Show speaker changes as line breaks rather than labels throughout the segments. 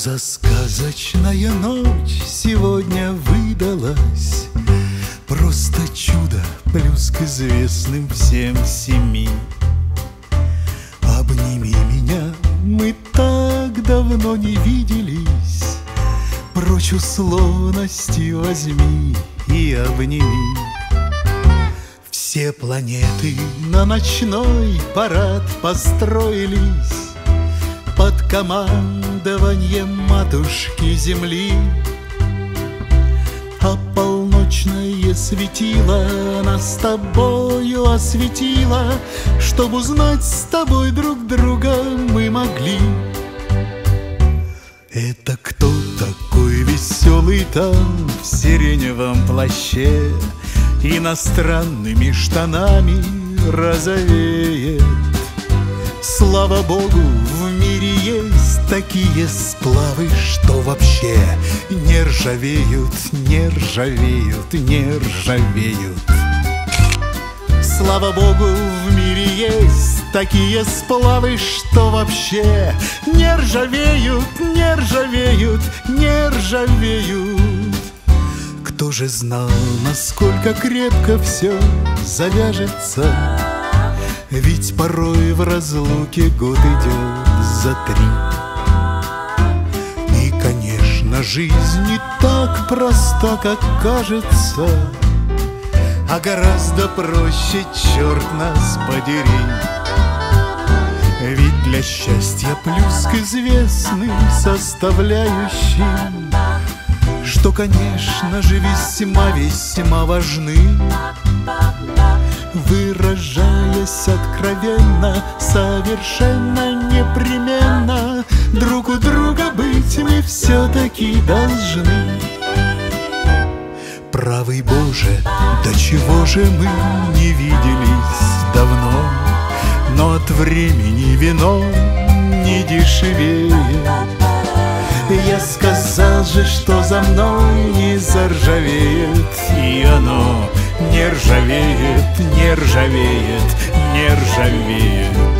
за сказочная ночь сегодня выдалась? Просто чудо, плюс к известным всем семи. Обними меня, мы так давно не виделись. Прочь условности возьми и обними. Все планеты на ночной парад построились под командованием матушки Земли. А полночное светило нас с тобою осветило, чтоб узнать с тобой друг друга мы могли. Это кто такой веселый там в сиреневом плаще, иностранными штанами розовеет? Слава Богу, в мире есть такие сплавы, что вообще не ржавеют, не ржавеют, не ржавеют. Слава Богу, в мире есть такие сплавы, что вообще не ржавеют, не ржавеют, не ржавеют. Кто же знал, насколько крепко все завяжется? Ведь порой в разлуке год идет за 3. И, конечно, жизнь не так проста, как кажется, а гораздо проще, черт нас подери. Ведь для счастья плюс к известным составляющим, что, конечно же, весьма-весьма важны, выражаясь откровенно, совершенно непременно, друг у друга быть мы все-таки должны. Правый Боже, до чего же мы не виделись давно, но от времени вино не дешевеет. Я сказал же, что за мной не заржавеет, и оно не ржавеет, не ржавеет, не ржавеет.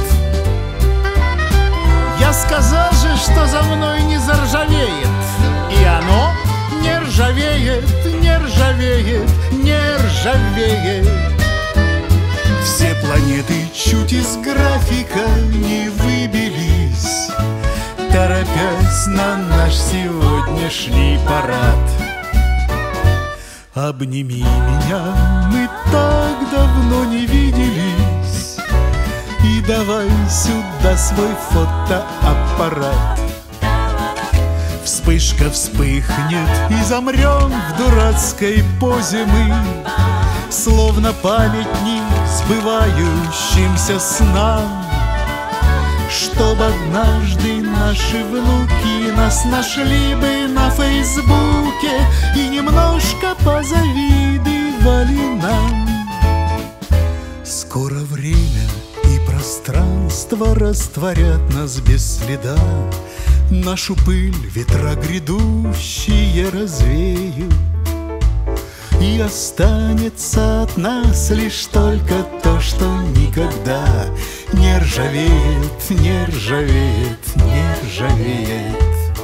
Я сказал же, что за мной не заржавеет, и оно не ржавеет, не ржавеет, не ржавеет. Все планеты чуть из графика не выбились, торопясь на наш сегодняшний парад. Обними меня, мы так давно не виделись, и давай сюда свой фотоаппарат. Вспышка вспыхнет, и замрем в дурацкой позе мы, словно памятник сбывающимся снам. Чтоб однажды наши внуки нас нашли бы на Фейсбуке и немножко позавидовали нам. Скоро время и пространство растворят нас без следа, нашу пыль ветра грядущие развеют, и останется от нас лишь только то, что никогда не ржавеет, не ржавеет, не ржавеет.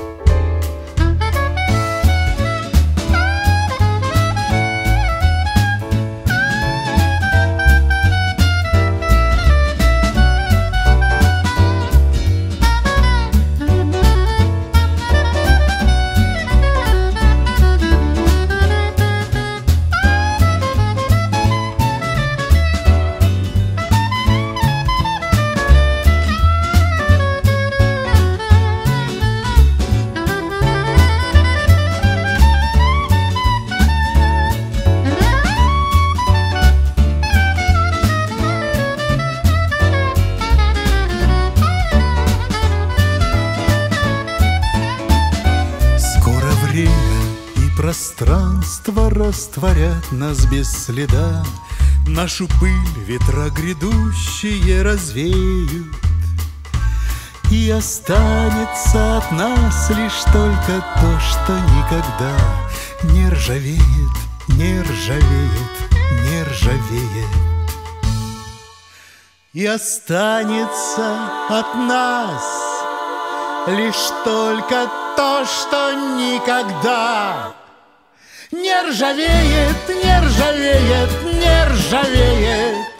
Пространство растворят нас без следа, нашу пыль ветра грядущие развеют, и останется от нас лишь только то, что никогда не ржавеет, не ржавеет, не ржавеет. И останется от нас Лишь только то, что никогда не ржавеет, не ржавеет, не ржавеет.